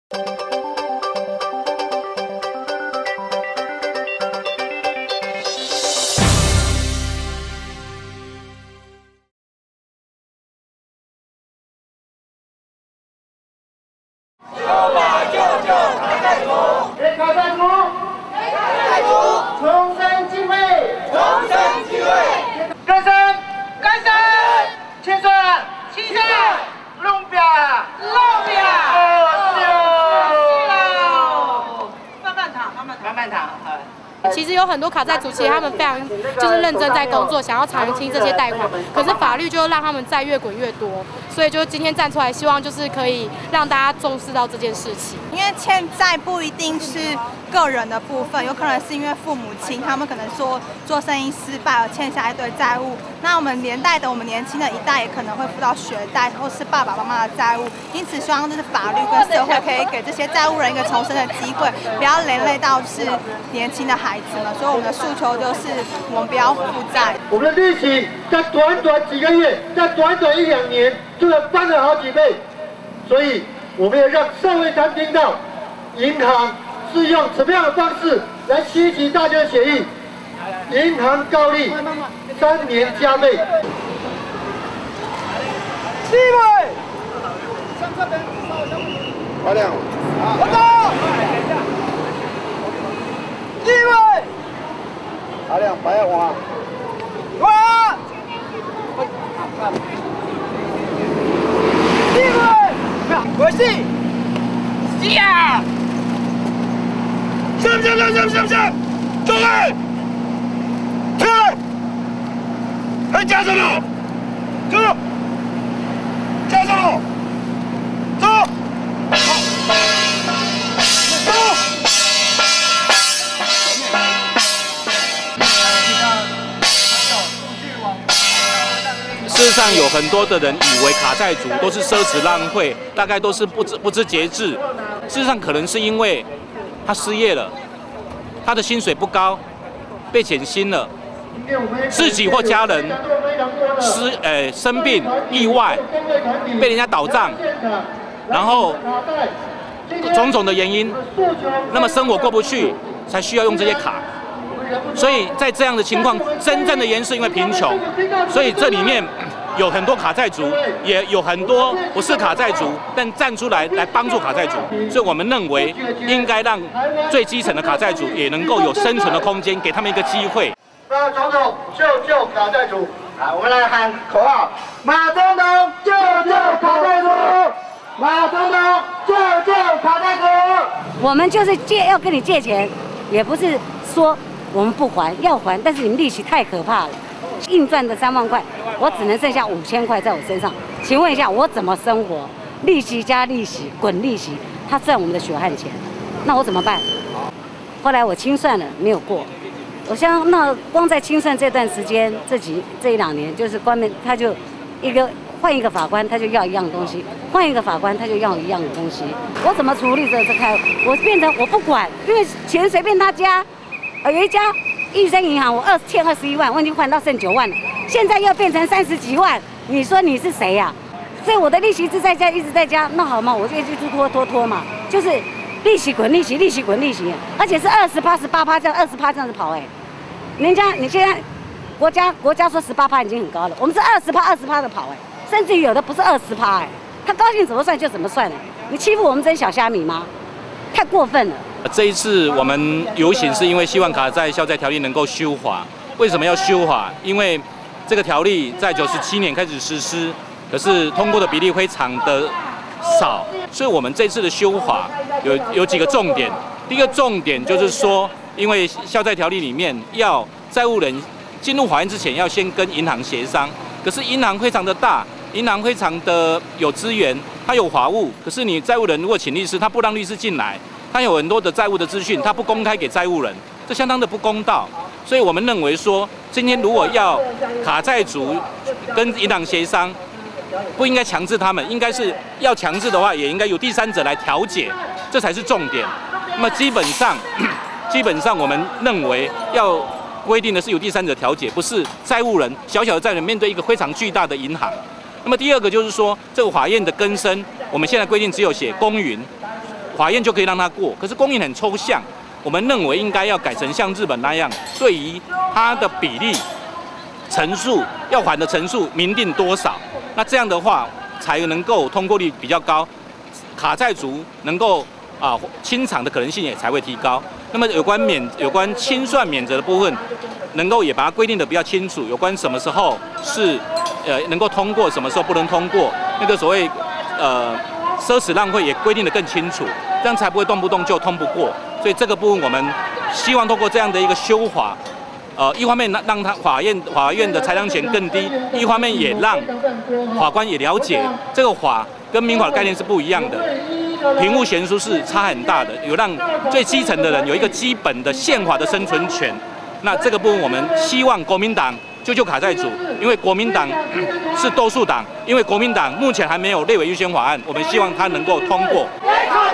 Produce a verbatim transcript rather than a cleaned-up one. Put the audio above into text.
修法救救卡债族，给卡债族，给卡债族，重生机会，重生机会，更生，更生，清算，清算，弄表，弄表，哦，慢慢谈，慢慢谈，慢慢谈，好。 其实有很多卡债族，其实他们非常就是认真在工作，想要偿清这些贷款，可是法律就让他们债越滚越多，所以就今天站出来，希望就是可以让大家重视到这件事情。 因为欠债不一定是个人的部分，有可能是因为父母亲他们可能说做生意失败而欠下一堆债务，那我们连带的我们年轻的一代也可能会负到学贷或是爸爸妈妈的债务，因此希望就是法律跟社会可以给这些债务人一个重生的机会，不要连累到是年轻的孩子。 孩子们，所以我们的诉求就是我们不要负债。 我们的利息在短短几个月，在短短一两年，就能翻了好几倍。所以我们要让社会上听到，银行是用什么样的方式来吸取大家的血液？银行高利，三年加倍。第一位，华亮，我走。 第一位，阿亮白华，华，第一位，我是，是啊，上上上上上上，走开，开，还加什么？走，加什么？走，走。 事实上，有很多的人以为卡债族都是奢侈浪费，大概都是不知不知节制。事实上，可能是因为他失业了，他的薪水不高，被减薪了，自己或家人失呃生病、意外，被人家倒账，然后种种的原因，那么生活过不去，才需要用这些卡。 所以在这样的情况，真正的原因是因为贫穷，所以这里面有很多卡债族，也有很多不是卡债族，但站出来来帮助卡债族。所以我们认为应该让最基层的卡债族也能够有生存的空间，给他们一个机会。 那总统救救卡债族，来，我们来喊口号：马总统救救卡债族，马总统救救卡债族。 我们就是借要跟你借钱，也不是说。 我们不还，要还，但是你们利息太可怕了，硬赚的三万块，我只能剩下五千块在我身上。请问一下，我怎么生活？利息加利息，滚利息，他赚我们的血汗钱，那我怎么办？后来我清算了，没有过。我想，那光在清算这段时间，这几这一两年，就是官们他就一个换一个法官，他就要一样东西；换一个法官，他就要一样的东西。我怎么处理这这开？我变成我不管，因为钱随便他加。 呃，有一家益生银行，我二欠二十一万，我已经还到剩九万了，现在又变成三十几万，你说你是谁呀、啊？所以我的利息一直在加，一直在加，那好嘛，我就一直拖拖拖嘛，就是利息滚利息，利息滚利息，而且是二十趴、十八趴这样，二十趴这样子跑哎、欸，人家你现在国家国家说十八趴已经很高了，我们是二十趴、二十趴的跑哎、欸，甚至于有的不是二十趴哎，他高兴怎么算就怎么算哎、欸，你欺负我们这些小虾米吗？太过分了。 这一次我们游行是因为希望卡债消债条例能够修法。为什么要修法？因为这个条例在九十七年开始实施，可是通过的比例非常的少，所以我们这次的修法有有几个重点。第一个重点就是说，因为消债条例里面要债务人进入法院之前要先跟银行协商，可是银行非常的大，银行非常的有资源，它有法务，可是你债务人如果请律师，他不让律师进来。 他有很多的债务的资讯，他不公开给债务人，这相当的不公道。所以我们认为说，今天如果要卡债族跟银行协商，不应该强制他们，应该是要强制的话，也应该由第三者来调解，这才是重点。那么基本上，基本上我们认为要规定的是由第三者调解，不是债务人小小的债务人面对一个非常巨大的银行。那么第二个就是说，这个法院的更生，我们现在规定只有写公允。 法院就可以让它过。可是公民很抽象，我们认为应该要改成像日本那样，对于它的比例、层数要还的层数明定多少，那这样的话才能够通过率比较高，卡债族能够啊清偿的可能性也才会提高。那么有关免有关清算免责的部分，能够也把它规定的比较清楚，有关什么时候是呃能够通过，什么时候不能通过，那个所谓呃奢侈浪费也规定的更清楚，这样才不会动不动就通不过。所以这个部分我们希望通过这样的一个修法，呃，一方面让让他法院法院的裁量权更低，一方面也让法官也了解这个法跟民法的概念是不一样的，贫富悬殊是差很大的，有让最基层的人有一个基本的宪法的生存权。那这个部分我们希望国民党救救卡债主，因为国民党是多数党，因为国民党目前还没有立委优先法案，我们希望它能够通过。